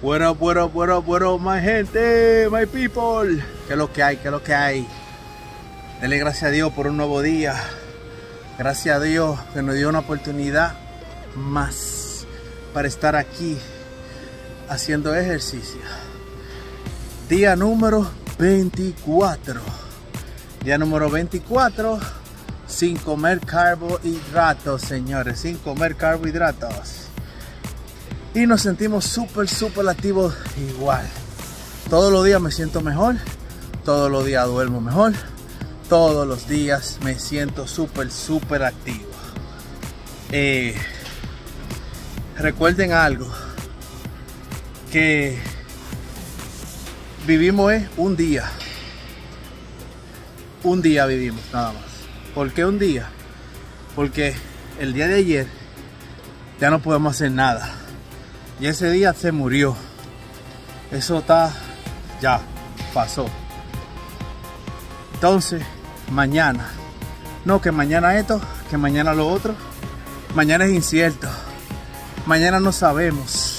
What up, what up, what up, what up, my gente, my people. ¿Qué es lo que hay? ¿Qué es lo que hay? Dele gracias a Dios por un nuevo día. Gracias a Dios que nos dio una oportunidad más para estar aquí haciendo ejercicio. Día número 24. Día número 24 sin comer carbohidratos, señores. Sin comer carbohidratos. Y nos sentimos súper activos igual. Todos los días me siento mejor. Todos los días duermo mejor. Todos los días me siento súper activo. Recuerden algo. Que vivimos un día. Un día vivimos nada más. ¿Por qué un día? Porque el día de ayer ya no podemos hacer nada. Y ese día se murió. Eso ya pasó. Entonces, mañana. No, que mañana esto, que mañana lo otro. Mañana es incierto. Mañana no sabemos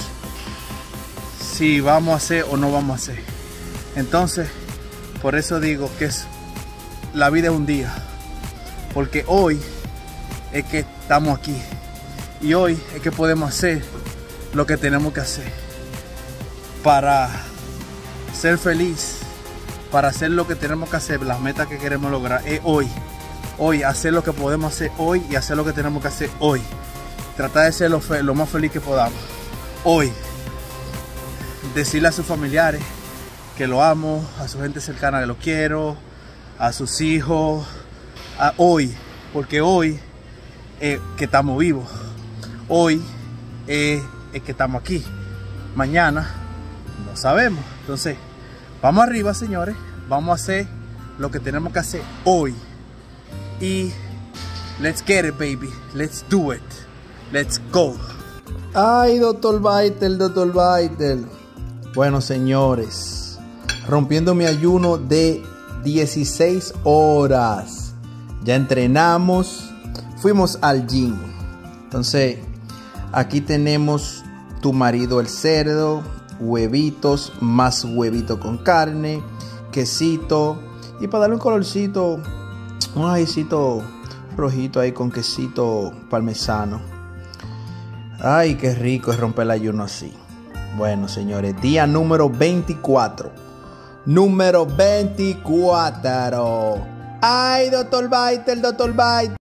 si vamos a hacer o no vamos a hacer. Entonces, por eso digo que la vida es un día. Porque hoy es que estamos aquí. Y hoy es que podemos hacer lo que tenemos que hacer para ser feliz, para hacer lo que tenemos que hacer, las metas que queremos lograr es hoy hacer lo que podemos hacer hoy y hacer lo que tenemos que hacer hoy, tratar de ser lo más feliz que podamos hoy, decirle a sus familiares que lo amo, a su gente cercana que lo quiero, a sus hijos, hoy, porque hoy que estamos vivos, hoy es que estamos aquí. Mañana no sabemos. Entonces vamos arriba, señores. Vamos a hacer lo que tenemos que hacer hoy. Y let's get it, baby. Let's do it. Let's go. Ay, doctor Baitel. Bueno, señores, rompiendo mi ayuno de 16 horas. Ya entrenamos. Fuimos al gym. Entonces aquí tenemos tu marido el cerdo, huevitos, más huevito con carne, quesito. Y para darle un colorcito, un ajicito rojito ahí con quesito parmesano. Ay, qué rico es romper el ayuno así. Bueno, señores, día número 24. Número 24. Ay, doctor Baitel.